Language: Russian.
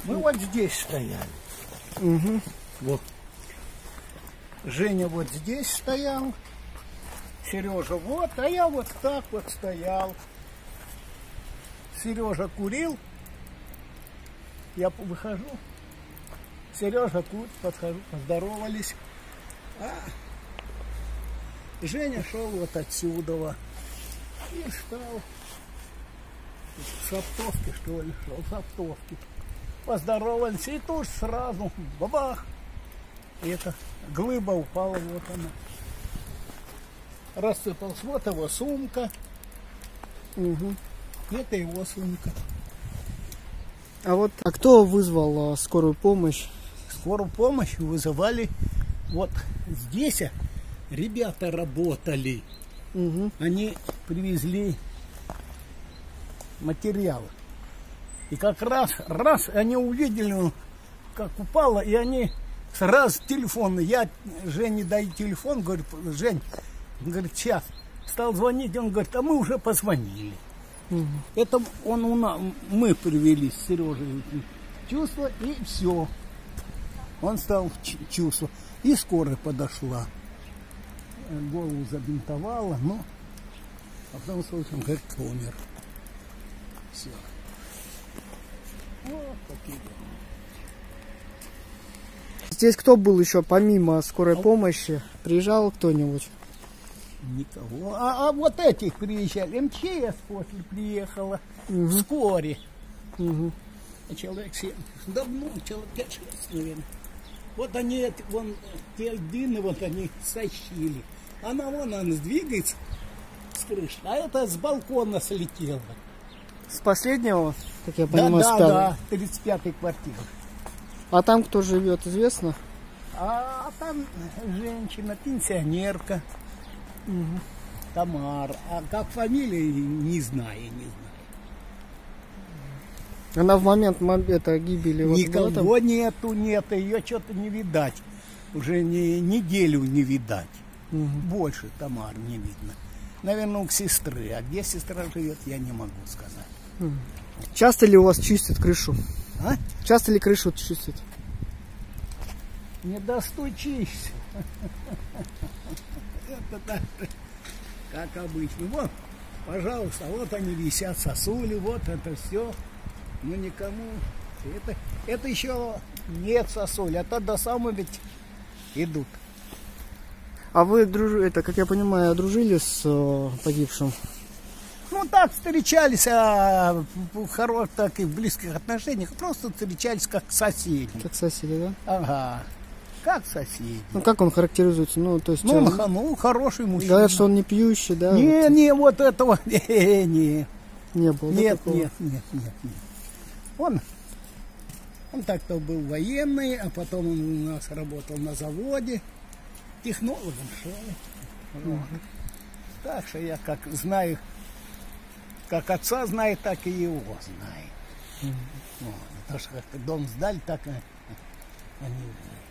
Мы вот здесь стояли. Угу. Вот. Женя вот здесь стоял. Сережа вот, а я вот так вот стоял. Сережа курил. Я выхожу. Сережа курит, подхожу, поздоровались. А Женя шел вот отсюда. И стал. С оптовки, что ли, шел с оптовки. Поздоровались, и тут сразу бабах. И эта глыба упала, вот она. Рассыпалась. Вот его сумка. Угу. Это его сумка. А кто вызвал скорую помощь? Скорую помощь вызывали вот здесь. Ребята работали. Угу. Они привезли материалы. И как раз они увидели, как упало, и они сразу телефон. Я Жене даю телефон, говорю, Жень, говорит, сейчас. Стал звонить, он говорит, а мы уже позвонили. Угу. Это мы привели с Сережей чувство, и все. Он стал чувство. И скорая подошла. Голову забинтовала, но а потом слышим, говорит, умер. Все. Вот такие дела. Здесь кто был еще помимо скорой помощи? Приезжал кто-нибудь? Никого. А вот этих приезжали. МЧС после приехала. Угу. Вскоре. Угу. Человек 7. Давно, человек 5-6, наверное. Вот они, вон, те льдины, вот они сощили. Она сдвигается с крыши, а это с балкона слетело. С последнего, как я понимаю, Да, 35-й квартиры. А там кто живет, известно? А там женщина, пенсионерка. Угу. Тамара. А как фамилия, не знаю. Она в момент гибели Никого нету, ее что-то не видать. Уже неделю не видать. Угу. Больше Тамар не видно. Наверное, у сестры. А где сестра живет, я не могу сказать. Угу. Часто ли у вас чистят крышу? А? Часто ли крышу чистят? Не достучишься. Это так, как обычно. Вот, пожалуйста, вот они висят, сосули, вот это все. Но никому. Это еще нет сосули, а то до самого ведь идут. А вы, как я понимаю, дружили с погибшим? Ну так встречались, в хороших, так и в близких отношениях, просто встречались как соседи. Как соседи, да? Ага, как соседи. Ну как он характеризуется? Ну, то есть, он хороший мужчина. Говорят, что он не пьющий, да? Не, вот этого, не. Не было. Нет. Он так-то был военный, а потом он у нас работал на заводе, технологом шел. Угу. Так что я как знаю, как отца знаю, так и его знаю. Угу. Вот. Потому что как дом сдали, так они знают.